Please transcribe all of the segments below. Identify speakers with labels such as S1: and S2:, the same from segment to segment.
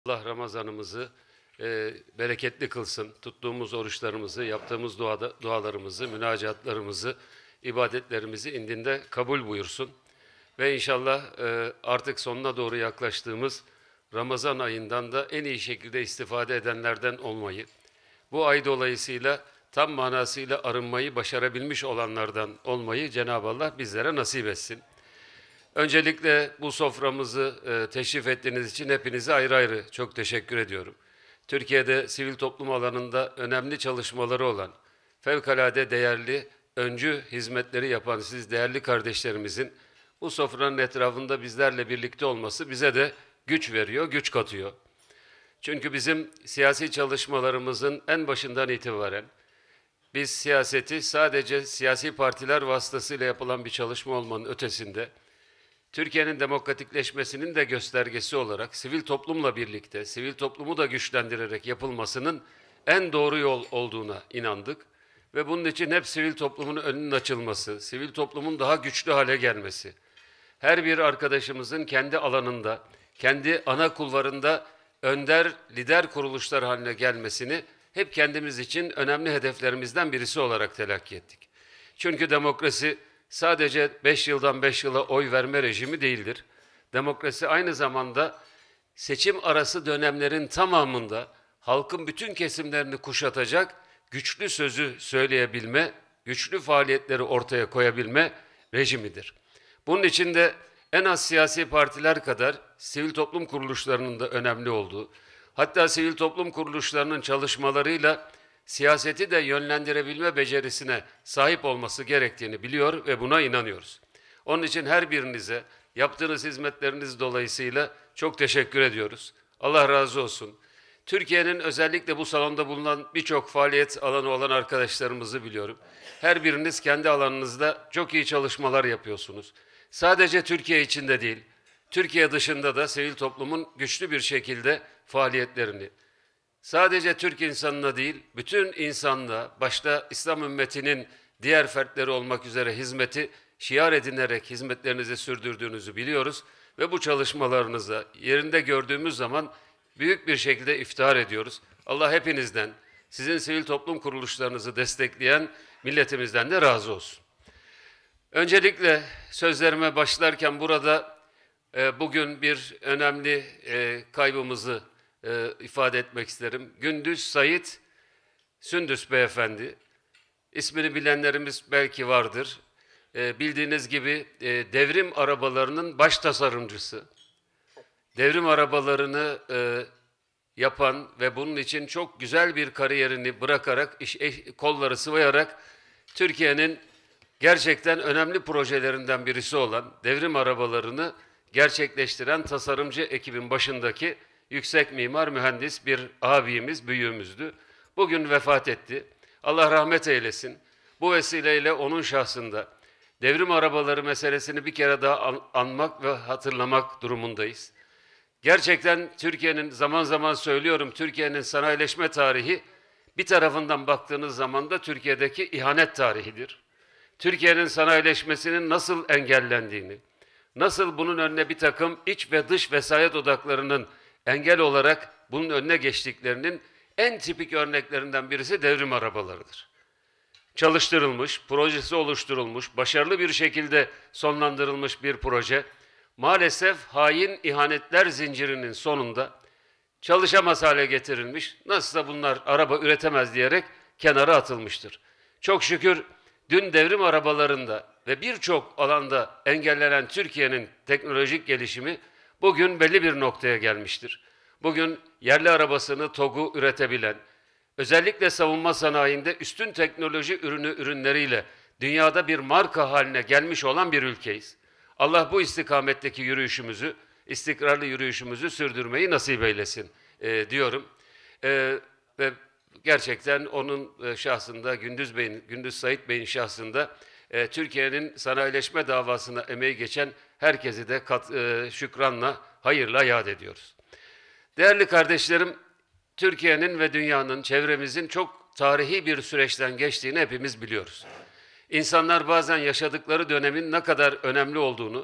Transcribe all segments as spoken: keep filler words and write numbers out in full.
S1: Allah Ramazanımızı e, bereketli kılsın. Tuttuğumuz oruçlarımızı, yaptığımız duada, dualarımızı, münacatlarımızı, ibadetlerimizi indinde kabul buyursun. Ve inşallah e, artık sonuna doğru yaklaştığımız Ramazan ayından da en iyi şekilde istifade edenlerden olmayı, bu ay dolayısıyla tam manasıyla arınmayı başarabilmiş olanlardan olmayı Cenab-ı Allah bizlere nasip etsin. Öncelikle bu soframızı e, teşrif ettiğiniz için hepinize ayrı ayrı çok teşekkür ediyorum. Türkiye'de sivil toplum alanında önemli çalışmaları olan, fevkalade değerli, öncü hizmetleri yapan siz değerli kardeşlerimizin bu sofranın etrafında bizlerle birlikte olması bize de güç veriyor, güç katıyor. Çünkü bizim siyasi çalışmalarımızın en başından itibaren biz siyaseti sadece siyasi partiler vasıtasıyla yapılan bir çalışma olmanın ötesinde Türkiye'nin demokratikleşmesinin de göstergesi olarak sivil toplumla birlikte, sivil toplumu da güçlendirerek yapılmasının en doğru yol olduğuna inandık. Ve bunun için hep sivil toplumun önünün açılması, sivil toplumun daha güçlü hale gelmesi, her bir arkadaşımızın kendi alanında, kendi ana kulvarında önder, lider kuruluşlar haline gelmesini hep kendimiz için önemli hedeflerimizden birisi olarak telakki ettik. Çünkü demokrasi sadece beş yıldan beş yıla oy verme rejimi değildir. Demokrasi aynı zamanda seçim arası dönemlerin tamamında halkın bütün kesimlerini kuşatacak güçlü sözü söyleyebilme, güçlü faaliyetleri ortaya koyabilme rejimidir. Bunun için de en az siyasi partiler kadar sivil toplum kuruluşlarının da önemli olduğu, hatta sivil toplum kuruluşlarının çalışmalarıyla siyaseti de yönlendirebilme becerisine sahip olması gerektiğini biliyor ve buna inanıyoruz. Onun için her birinize yaptığınız hizmetleriniz dolayısıyla çok teşekkür ediyoruz. Allah razı olsun. Türkiye'nin özellikle bu salonda bulunan birçok faaliyet alanı olan arkadaşlarımızı biliyorum. Her biriniz kendi alanınızda çok iyi çalışmalar yapıyorsunuz. Sadece Türkiye içinde değil, Türkiye dışında da sivil toplumun güçlü bir şekilde faaliyetlerini, sadece Türk insanına değil, bütün insanlığa, başta İslam ümmetinin diğer fertleri olmak üzere hizmeti şiar edinerek hizmetlerinizi sürdürdüğünüzü biliyoruz ve bu çalışmalarınıza yerinde gördüğümüz zaman büyük bir şekilde iftihar ediyoruz. Allah hepinizden, sizin sivil toplum kuruluşlarınızı destekleyen milletimizden de razı olsun. Öncelikle sözlerime başlarken burada e, bugün bir önemli e, kaybımızı e, ifade etmek isterim. Gündüz Sait Sündüs Beyefendi, ismini bilenlerimiz belki vardır. E, bildiğiniz gibi e, devrim arabalarının baş tasarımcısı, devrim arabalarını e, yapan ve bunun için çok güzel bir kariyerini bırakarak, iş, eş, kolları sıvayarak Türkiye'nin gerçekten önemli projelerinden birisi olan devrim arabalarını gerçekleştiren tasarımcı ekibin başındaki yüksek mimar mühendis bir abimiz, büyüğümüzdü. Bugün vefat etti. Allah rahmet eylesin. Bu vesileyle onun şahsında devrim arabaları meselesini bir kere daha an anmak ve hatırlamak durumundayız. Gerçekten Türkiye'nin, zaman zaman söylüyorum, Türkiye'nin sanayileşme tarihi bir tarafından baktığınız zaman da Türkiye'deki ihanet tarihidir. Türkiye'nin sanayileşmesinin nasıl engellendiğini, nasıl bunun önüne bir takım iç ve dış vesayet odaklarının engel olarak bunun önüne geçtiklerinin en tipik örneklerinden birisi devrim arabalarıdır. Çalıştırılmış, projesi oluşturulmuş, başarılı bir şekilde sonlandırılmış bir proje, maalesef hain ihanetler zincirinin sonunda çalışamaz hale getirilmiş, nasılsa bunlar araba üretemez diyerek kenara atılmıştır. Çok şükür dün devrim arabalarında ve birçok alanda engellenen Türkiye'nin teknolojik gelişimi bugün belli bir noktaya gelmiştir. Bugün yerli arabasını, TOG'u üretebilen, özellikle savunma sanayinde üstün teknoloji ürünü ürünleriyle dünyada bir marka haline gelmiş olan bir ülkeyiz. Allah bu istikametteki yürüyüşümüzü, istikrarlı yürüyüşümüzü sürdürmeyi nasip eylesin e, diyorum. E, ve gerçekten onun e, şahsında, Gündüz Bey'in, Gündüz Sait Bey'in şahsında e, Türkiye'nin sanayileşme davasına emeği geçen herkesi de kat, e, şükranla, hayırla yad ediyoruz. Değerli kardeşlerim, Türkiye'nin ve dünyanın, çevremizin çok tarihi bir süreçten geçtiğini hepimiz biliyoruz. İnsanlar bazen yaşadıkları dönemin ne kadar önemli olduğunu,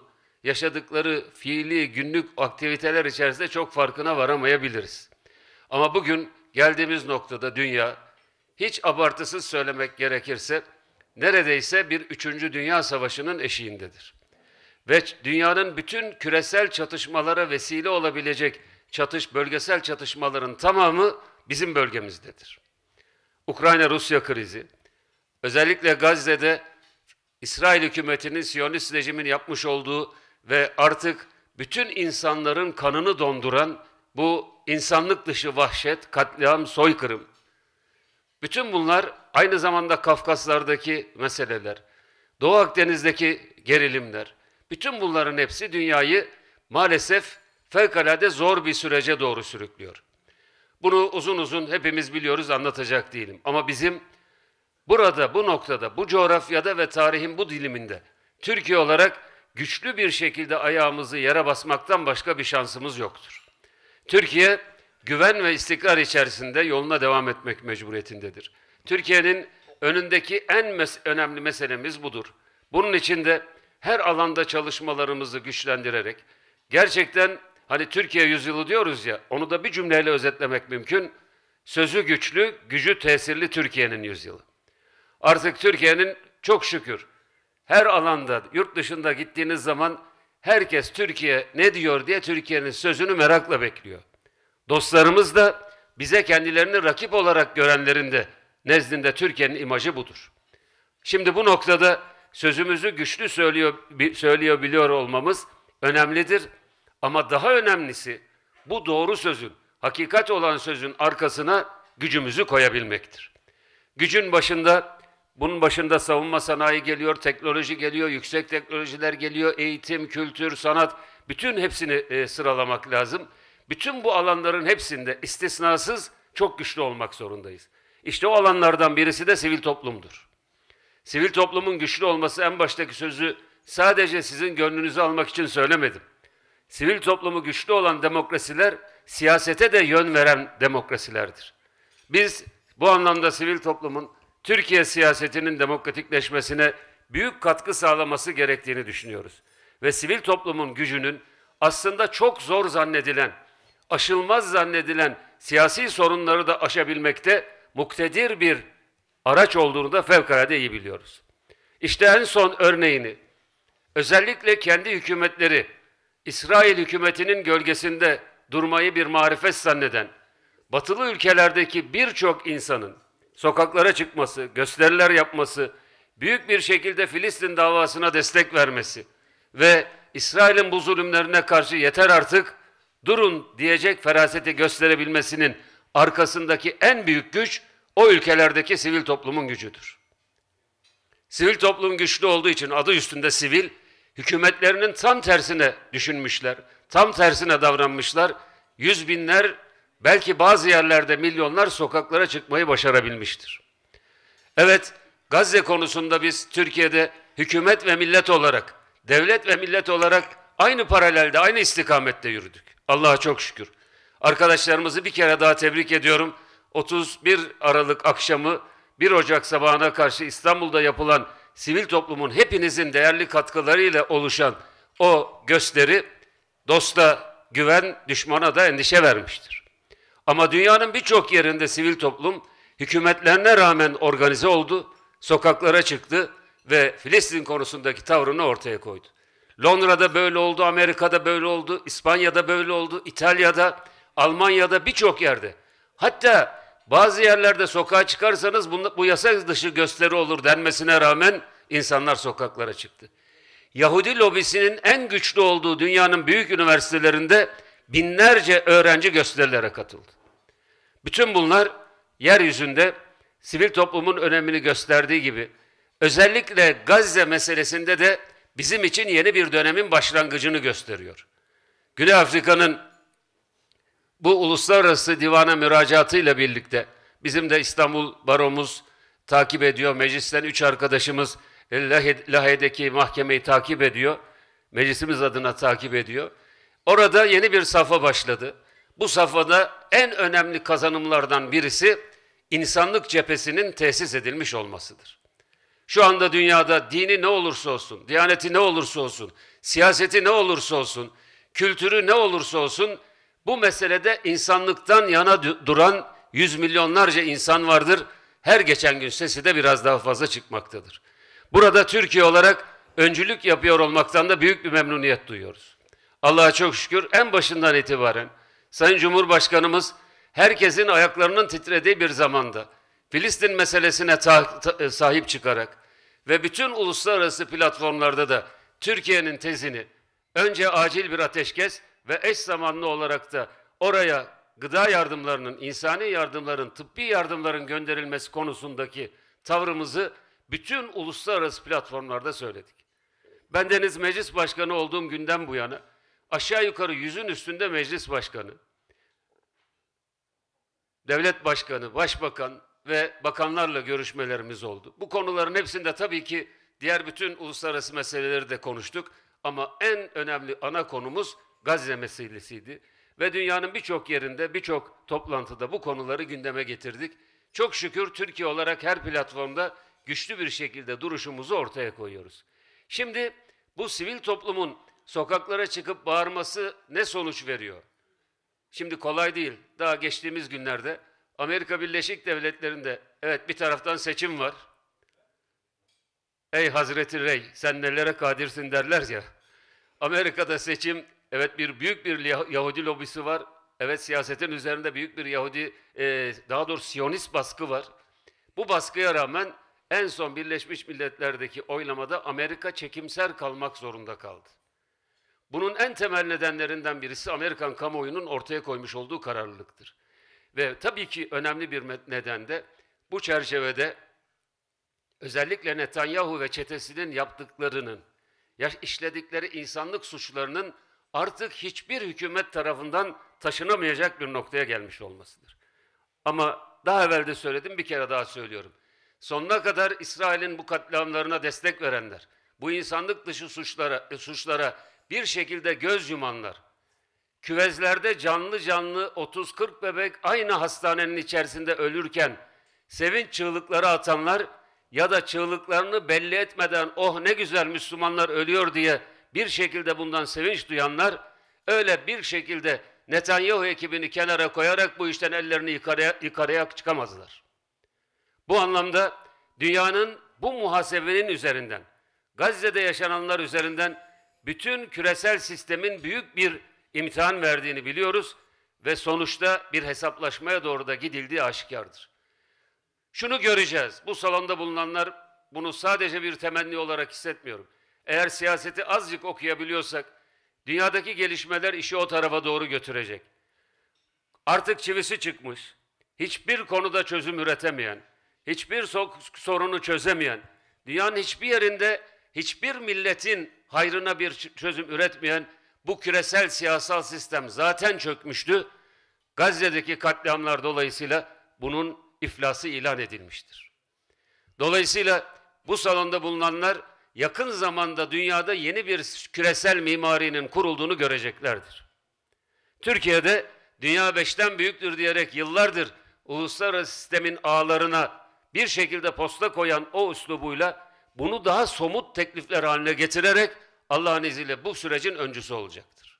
S1: yaşadıkları fiili günlük aktiviteler içerisinde çok farkına varamayabiliriz. Ama bugün geldiğimiz noktada dünya, hiç abartısız söylemek gerekirse, neredeyse bir üçüncü Dünya Savaşı'nın eşiğindedir. Ve dünyanın bütün küresel çatışmalara vesile olabilecek çatış, bölgesel çatışmaların tamamı bizim bölgemizdedir. Ukrayna-Rusya krizi, özellikle Gazze'de İsrail hükümetinin, Siyonist rejimin yapmış olduğu ve artık bütün insanların kanını donduran bu insanlık dışı vahşet, katliam, soykırım. Bütün bunlar aynı zamanda Kafkaslardaki meseleler, Doğu Akdeniz'deki gerilimler, bütün bunların hepsi dünyayı maalesef fevkalade zor bir sürece doğru sürüklüyor. Bunu uzun uzun hepimiz biliyoruz, anlatacak değilim. Ama bizim burada, bu noktada, bu coğrafyada ve tarihin bu diliminde Türkiye olarak güçlü bir şekilde ayağımızı yere basmaktan başka bir şansımız yoktur. Türkiye güven ve istikrar içerisinde yoluna devam etmek mecburiyetindedir. Türkiye'nin önündeki en mes- önemli meselemiz budur. Bunun için de her alanda çalışmalarımızı güçlendirerek, gerçekten hani Türkiye yüzyılı diyoruz ya, onu da bir cümleyle özetlemek mümkün. Sözü güçlü, gücü tesirli Türkiye'nin yüzyılı. Artık Türkiye'nin çok şükür her alanda, yurt dışında gittiğiniz zaman herkes Türkiye ne diyor diye Türkiye'nin sözünü merakla bekliyor. Dostlarımız da bize kendilerini rakip olarak görenlerin de nezdinde Türkiye'nin imajı budur. Şimdi bu noktada sözümüzü güçlü söylüyor, söylüyor biliyor olmamız önemlidir. Ama daha önemlisi bu doğru sözün, hakikat olan sözün arkasına gücümüzü koyabilmektir. Gücün başında, bunun başında savunma sanayi geliyor, teknoloji geliyor, yüksek teknolojiler geliyor, eğitim, kültür, sanat, bütün hepsini e, sıralamak lazım. Bütün bu alanların hepsinde istisnasız çok güçlü olmak zorundayız. İşte o alanlardan birisi de sivil toplumdur. Sivil toplumun güçlü olması, en baştaki sözü sadece sizin gönlünüzü almak için söylemedim. Sivil toplumu güçlü olan demokrasiler, siyasete de yön veren demokrasilerdir. Biz bu anlamda sivil toplumun Türkiye siyasetinin demokratikleşmesine büyük katkı sağlaması gerektiğini düşünüyoruz. Ve sivil toplumun gücünün aslında çok zor zannedilen, aşılmaz zannedilen siyasi sorunları da aşabilmekte muktedir bir araç olduğunu da fevkalade iyi biliyoruz. İşte en son örneğini, özellikle kendi hükümetleri, İsrail hükümetinin gölgesinde durmayı bir marifet zanneden, batılı ülkelerdeki birçok insanın sokaklara çıkması, gösteriler yapması, büyük bir şekilde Filistin davasına destek vermesi ve İsrail'in bu zulümlerine karşı yeter artık, durun diyecek feraseti gösterebilmesinin arkasındaki en büyük güç, o ülkelerdeki sivil toplumun gücüdür. Sivil toplum güçlü olduğu için adı üstünde sivil, hükümetlerinin tam tersine düşünmüşler, tam tersine davranmışlar. Yüz binler, belki bazı yerlerde milyonlar sokaklara çıkmayı başarabilmiştir. Evet, Gazze konusunda biz Türkiye'de hükümet ve millet olarak, devlet ve millet olarak aynı paralelde, aynı istikamette yürüdük. Allah'a çok şükür. Arkadaşlarımızı bir kere daha tebrik ediyorum. otuz bir Aralık akşamı bir Ocak sabahına karşı İstanbul'da yapılan sivil toplumun hepinizin değerli katkılarıyla oluşan o gösteri dosta güven, düşmana da endişe vermiştir. Ama dünyanın birçok yerinde sivil toplum hükümetlerine rağmen organize oldu, sokaklara çıktı ve Filistin konusundaki tavrını ortaya koydu. Londra'da böyle oldu, Amerika'da böyle oldu, İspanya'da böyle oldu, İtalya'da, Almanya'da, birçok yerde. Hatta bazı yerlerde sokağa çıkarsanız bu, bu yasak dışı gösteri olur denmesine rağmen insanlar sokaklara çıktı. Yahudi lobisinin en güçlü olduğu dünyanın büyük üniversitelerinde binlerce öğrenci gösterilere katıldı. Bütün bunlar yeryüzünde sivil toplumun önemini gösterdiği gibi özellikle Gazze meselesinde de bizim için yeni bir dönemin başlangıcını gösteriyor. Güney Afrika'nın bu uluslararası divana müracaatıyla birlikte bizim de İstanbul Baromuz takip ediyor. Meclisten üç arkadaşımız Lahey'deki mahkemeyi takip ediyor. Meclisimiz adına takip ediyor. Orada yeni bir safha başladı. Bu safhada en önemli kazanımlardan birisi insanlık cephesinin tesis edilmiş olmasıdır. Şu anda dünyada dini ne olursa olsun, diyaneti ne olursa olsun, siyaseti ne olursa olsun, kültürü ne olursa olsun, bu meselede insanlıktan yana duran yüz milyonlarca insan vardır. Her geçen gün sesi de biraz daha fazla çıkmaktadır. Burada Türkiye olarak öncülük yapıyor olmaktan da büyük bir memnuniyet duyuyoruz. Allah'a çok şükür en başından itibaren Sayın Cumhurbaşkanımız herkesin ayaklarının titrediği bir zamanda Filistin meselesine ta, ta, sahip çıkarak ve bütün uluslararası platformlarda da Türkiye'nin tezini önce acil bir ateşkes ve eş zamanlı olarak da oraya gıda yardımlarının, insani yardımların, tıbbi yardımların gönderilmesi konusundaki tavrımızı bütün uluslararası platformlarda söyledik. Bendeniz meclis başkanı olduğum günden bu yana aşağı yukarı yüzün üstünde meclis başkanı, devlet başkanı, başbakan ve bakanlarla görüşmelerimiz oldu. Bu konuların hepsinde tabii ki diğer bütün uluslararası meseleleri de konuştuk ama en önemli ana konumuz Gazze meselesiydi. Ve dünyanın birçok yerinde, birçok toplantıda bu konuları gündeme getirdik. Çok şükür Türkiye olarak her platformda güçlü bir şekilde duruşumuzu ortaya koyuyoruz. Şimdi bu sivil toplumun sokaklara çıkıp bağırması ne sonuç veriyor? Şimdi kolay değil. Daha geçtiğimiz günlerde Amerika Birleşik Devletleri'nde evet bir taraftan seçim var. Ey Hazreti Rey sen nelere kadirsin derler ya. Amerika'da seçim, evet bir büyük bir Yahudi lobisi var. Evet siyasetin üzerinde büyük bir Yahudi, e, daha doğrusu Siyonist baskı var. Bu baskıya rağmen en son Birleşmiş Milletler'deki oylamada Amerika çekimser kalmak zorunda kaldı. Bunun en temel nedenlerinden birisi Amerikan kamuoyunun ortaya koymuş olduğu kararlılıktır. Ve tabii ki önemli bir neden de bu çerçevede özellikle Netanyahu ve çetesinin yaptıklarının, işledikleri insanlık suçlarının artık hiçbir hükümet tarafından taşınamayacak bir noktaya gelmiş olmasıdır. Ama daha evvel de söyledim, bir kere daha söylüyorum. Sonuna kadar İsrail'in bu katliamlarına destek verenler, bu insanlık dışı suçlara, suçlara bir şekilde göz yumanlar, küvezlerde canlı canlı otuz kırk bebek aynı hastanenin içerisinde ölürken sevinç çığlıkları atanlar ya da çığlıklarını belli etmeden oh ne güzel Müslümanlar ölüyor diye bir şekilde bundan sevinç duyanlar öyle bir şekilde Netanyahu ekibini kenara koyarak bu işten ellerini yukarıya, yukarıya çıkamazlar. Bu anlamda dünyanın bu muhasebenin üzerinden, Gazze'de yaşananlar üzerinden bütün küresel sistemin büyük bir imtihan verdiğini biliyoruz ve sonuçta bir hesaplaşmaya doğru da gidildiği aşikardır. Şunu göreceğiz, bu salonda bulunanlar bunu sadece bir temenni olarak hissetmiyorum. Eğer siyaseti azıcık okuyabiliyorsak, dünyadaki gelişmeler işi o tarafa doğru götürecek. Artık çivisi çıkmış, hiçbir konuda çözüm üretemeyen, hiçbir sorunu çözemeyen, dünyanın hiçbir yerinde hiçbir milletin hayrına bir çözüm üretmeyen bu küresel siyasal sistem zaten çökmüştü. Gazze'deki katliamlar dolayısıyla bunun iflası ilan edilmiştir. Dolayısıyla bu salonda bulunanlar yakın zamanda dünyada yeni bir küresel mimarinin kurulduğunu göreceklerdir. Türkiye'de dünya beşten büyüktür diyerek yıllardır uluslararası sistemin ağlarına bir şekilde posta koyan o üslubuyla bunu daha somut teklifler haline getirerek Allah'ın izniyle bu sürecin öncüsü olacaktır.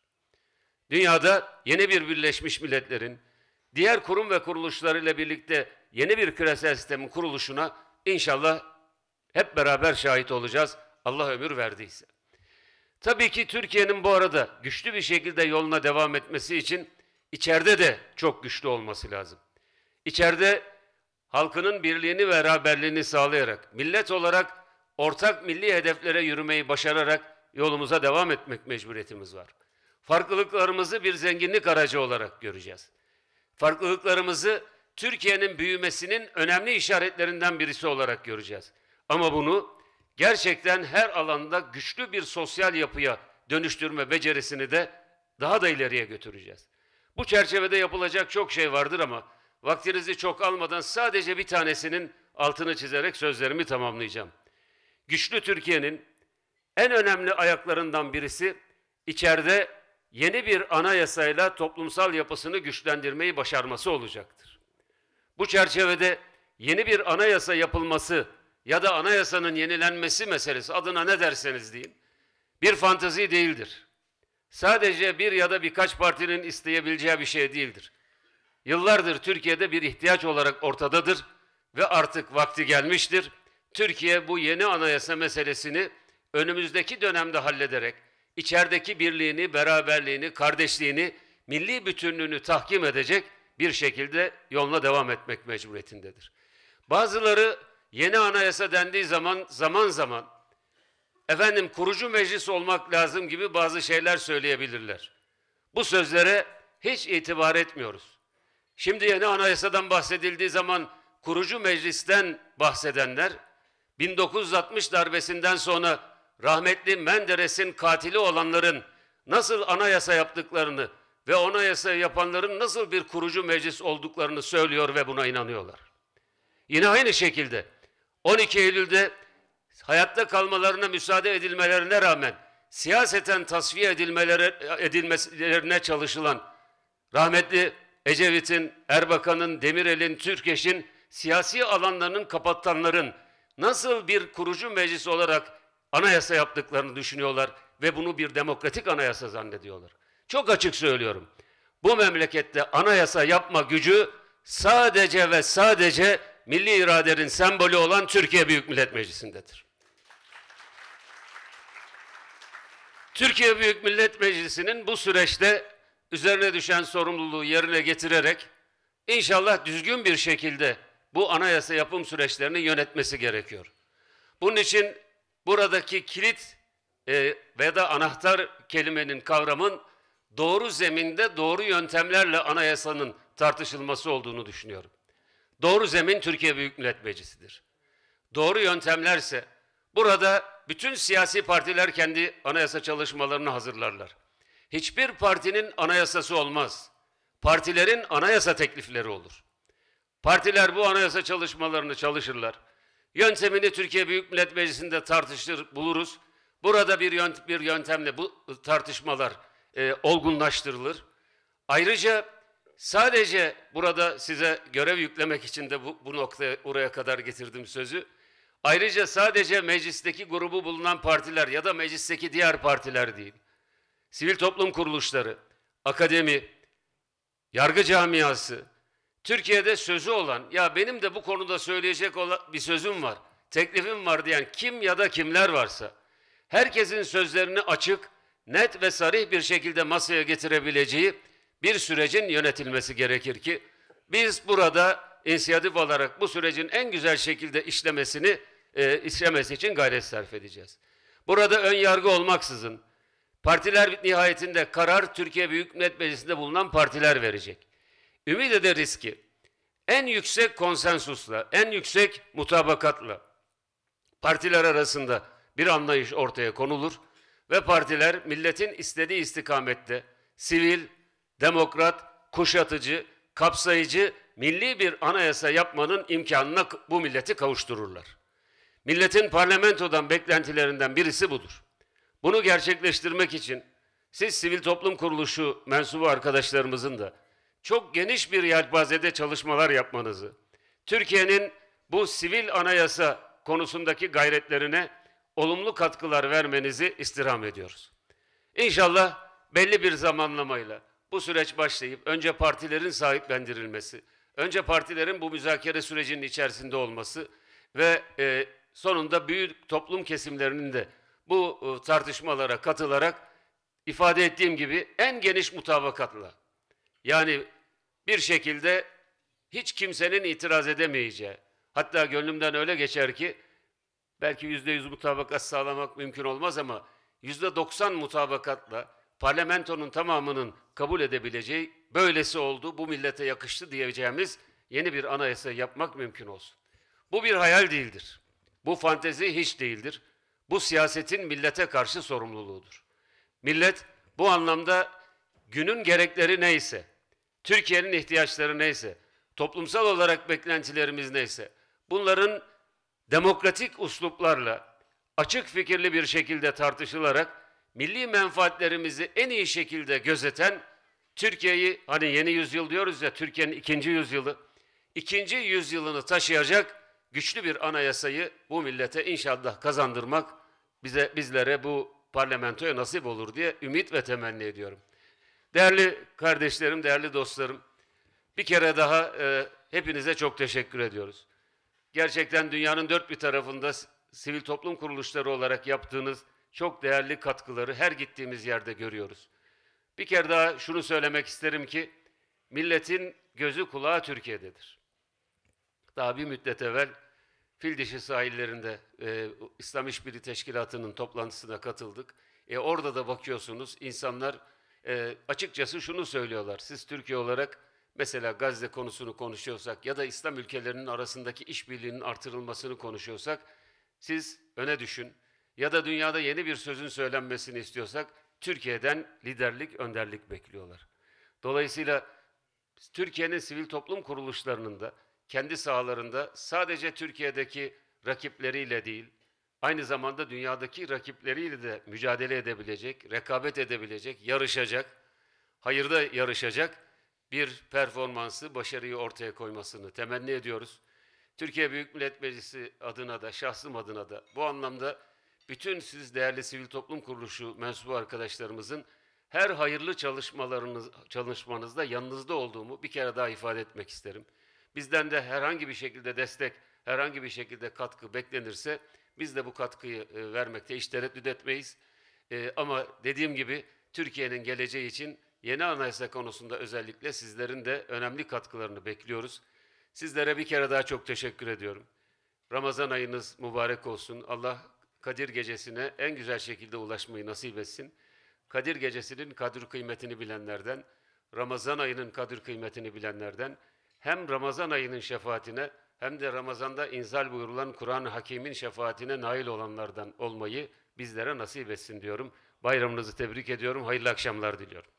S1: Dünyada yeni bir Birleşmiş Milletler'in diğer kurum ve kuruluşlarıyla birlikte yeni bir küresel sistemin kuruluşuna inşallah hep beraber şahit olacağız. Allah ömür verdiyse. Tabii ki Türkiye'nin bu arada güçlü bir şekilde yoluna devam etmesi için içeride de çok güçlü olması lazım. İçeride halkının birliğini ve beraberliğini sağlayarak, millet olarak ortak milli hedeflere yürümeyi başararak yolumuza devam etmek mecburiyetimiz var. Farklılıklarımızı bir zenginlik aracı olarak göreceğiz. Farklılıklarımızı Türkiye'nin büyümesinin önemli işaretlerinden birisi olarak göreceğiz. Ama bunu gerçekten her alanda güçlü bir sosyal yapıya dönüştürme becerisini de daha da ileriye götüreceğiz. Bu çerçevede yapılacak çok şey vardır ama vaktinizi çok almadan sadece bir tanesinin altını çizerek sözlerimi tamamlayacağım. Güçlü Türkiye'nin en önemli ayaklarından birisi içeride yeni bir anayasayla toplumsal yapısını güçlendirmeyi başarması olacaktır. Bu çerçevede yeni bir anayasa yapılması ya da anayasanın yenilenmesi meselesi, adına ne derseniz deyin, bir fantezi değildir. Sadece bir ya da birkaç partinin isteyebileceği bir şey değildir. Yıllardır Türkiye'de bir ihtiyaç olarak ortadadır ve artık vakti gelmiştir. Türkiye bu yeni anayasa meselesini önümüzdeki dönemde hallederek içerideki birliğini, beraberliğini, kardeşliğini, milli bütünlüğünü tahkim edecek bir şekilde yoluna devam etmek mecburiyetindedir. Bazıları yeni anayasa dendiği zaman zaman zaman efendim kurucu meclis olmak lazım gibi bazı şeyler söyleyebilirler. Bu sözlere hiç itibar etmiyoruz. Şimdi yeni anayasadan bahsedildiği zaman kurucu meclisten bahsedenler, bin dokuz yüz altmış darbesinden sonra rahmetli Menderes'in katili olanların nasıl anayasa yaptıklarını ve anayasa yapanların nasıl bir kurucu meclis olduklarını söylüyor ve buna inanıyorlar. Yine aynı şekilde on iki Eylül'de hayatta kalmalarına müsaade edilmelerine rağmen siyaseten tasfiye edilmeleri, edilmelerine çalışılan rahmetli Ecevit'in, Erbakan'ın, Demirel'in, Türkeş'in siyasi alanlarının kapatanların nasıl bir kurucu meclis olarak anayasa yaptıklarını düşünüyorlar ve bunu bir demokratik anayasa zannediyorlar. Çok açık söylüyorum. Bu memlekette anayasa yapma gücü sadece ve sadece milli iradenin sembolü olan Türkiye Büyük Millet Meclisi'ndedir. Türkiye Büyük Millet Meclisi'nin bu süreçte üzerine düşen sorumluluğu yerine getirerek inşallah düzgün bir şekilde bu anayasa yapım süreçlerini yönetmesi gerekiyor. Bunun için buradaki kilit e, ve da anahtar kelimenin, kavramın doğru zeminde doğru yöntemlerle anayasanın tartışılması olduğunu düşünüyorum. Doğru zemin Türkiye Büyük Millet Meclisi'dir. Doğru yöntemlerse burada bütün siyasi partiler kendi anayasa çalışmalarını hazırlarlar. Hiçbir partinin anayasası olmaz. Partilerin anayasa teklifleri olur. Partiler bu anayasa çalışmalarını çalışırlar. Yöntemini Türkiye Büyük Millet Meclisi'nde tartışır, buluruz. Burada bir, yönt bir yöntemle bu tartışmalar e, olgunlaştırılır. Ayrıca sadece burada size görev yüklemek için de bu, bu noktaya, oraya kadar getirdim sözü. Ayrıca sadece meclisteki grubu bulunan partiler ya da meclisteki diğer partiler değil. Sivil toplum kuruluşları, akademi, yargı camiası, Türkiye'de sözü olan, ya benim de bu konuda söyleyecek olan bir sözüm var, teklifim var diyen kim ya da kimler varsa, herkesin sözlerini açık, net ve sarih bir şekilde masaya getirebileceği bir sürecin yönetilmesi gerekir ki, biz burada inisiyatif olarak bu sürecin en güzel şekilde işlemesini, e, işlemesi için gayret sarf edeceğiz. Burada ön yargı olmaksızın, partiler nihayetinde karar Türkiye Büyük Millet Meclisi'nde bulunan partiler verecek. Ümit ederiz ki en yüksek konsensusla, en yüksek mutabakatla partiler arasında bir anlayış ortaya konulur ve partiler milletin istediği istikamette sivil, demokrat, kuşatıcı, kapsayıcı, milli bir anayasa yapmanın imkanına bu milleti kavuştururlar. Milletin parlamentodan beklentilerinden birisi budur. Bunu gerçekleştirmek için siz sivil toplum kuruluşu mensubu arkadaşlarımızın da çok geniş bir yelpazede çalışmalar yapmanızı, Türkiye'nin bu sivil anayasa konusundaki gayretlerine olumlu katkılar vermenizi istirham ediyoruz. İnşallah belli bir zamanlamayla bu süreç başlayıp önce partilerin sahiplendirilmesi, önce partilerin bu müzakere sürecinin içerisinde olması ve e, sonunda büyük toplum kesimlerinin de bu e, tartışmalara katılarak ifade ettiğim gibi en geniş mutabakatla, yani bir şekilde hiç kimsenin itiraz edemeyeceği, hatta gönlümden öyle geçer ki belki yüzde yüz mutabakat sağlamak mümkün olmaz ama yüzde doksan mutabakatla parlamentonun tamamının kabul edebileceği, böylesi oldu, bu millete yakıştı diyeceğimiz yeni bir anayasa yapmak mümkün olsun. Bu bir hayal değildir. Bu fantezi hiç değildir. Bu siyasetin millete karşı sorumluluğudur. Millet bu anlamda günün gerekleri neyse, Türkiye'nin ihtiyaçları neyse, toplumsal olarak beklentilerimiz neyse, bunların demokratik usluplarla, açık fikirli bir şekilde tartışılarak, milli menfaatlerimizi en iyi şekilde gözeten, Türkiye'yi, hani yeni yüzyıl diyoruz ya, Türkiye'nin ikinci yüzyılı, ikinci yüzyılını taşıyacak güçlü bir anayasayı bu millete inşallah kazandırmak bize bizlere bu parlamentoya nasip olur diye ümit ve temenni ediyorum. Değerli kardeşlerim, değerli dostlarım, bir kere daha e, hepinize çok teşekkür ediyoruz. Gerçekten dünyanın dört bir tarafında sivil toplum kuruluşları olarak yaptığınız çok değerli katkıları her gittiğimiz yerde görüyoruz. Bir kere daha şunu söylemek isterim ki, milletin gözü kulağı Türkiye'dedir. Daha bir müddet evvel Fildişi sahillerinde e, İslam İşbirliği Teşkilatı'nın toplantısına katıldık. E, orada da bakıyorsunuz insanlar e, açıkçası şunu söylüyorlar. Siz Türkiye olarak mesela Gazze konusunu konuşuyorsak ya da İslam ülkelerinin arasındaki işbirliğinin artırılmasını konuşuyorsak siz öne düşün. Ya da dünyada yeni bir sözün söylenmesini istiyorsak Türkiye'den liderlik, önderlik bekliyorlar. Dolayısıyla Türkiye'nin sivil toplum kuruluşlarının da kendi sahalarında sadece Türkiye'deki rakipleriyle değil, aynı zamanda dünyadaki rakipleriyle de mücadele edebilecek, rekabet edebilecek, yarışacak, hayırda yarışacak bir performansı, başarıyı ortaya koymasını temenni ediyoruz. Türkiye Büyük Millet Meclisi adına da, şahsım adına da bu anlamda bütün siz değerli sivil toplum kuruluşu mensubu arkadaşlarımızın her hayırlı çalışmalarınız, çalışmanızda yanınızda olduğumu bir kere daha ifade etmek isterim. Bizden de herhangi bir şekilde destek, herhangi bir şekilde katkı beklenirse biz de bu katkıyı e, vermekte hiç tereddüt etmeyiz. E, ama dediğim gibi Türkiye'nin geleceği için yeni anayasa konusunda özellikle sizlerin de önemli katkılarını bekliyoruz. Sizlere bir kere daha çok teşekkür ediyorum. Ramazan ayınız mübarek olsun. Allah Kadir Gecesi'ne en güzel şekilde ulaşmayı nasip etsin. Kadir Gecesi'nin kadir kıymetini bilenlerden, Ramazan ayının kadir kıymetini bilenlerden, hem Ramazan ayının şefaatine hem de Ramazan'da inzal buyurulan Kur'an-ı Hakîm'in şefaatine nail olanlardan olmayı bizlere nasip etsin diyorum. Bayramınızı tebrik ediyorum. Hayırlı akşamlar diliyorum.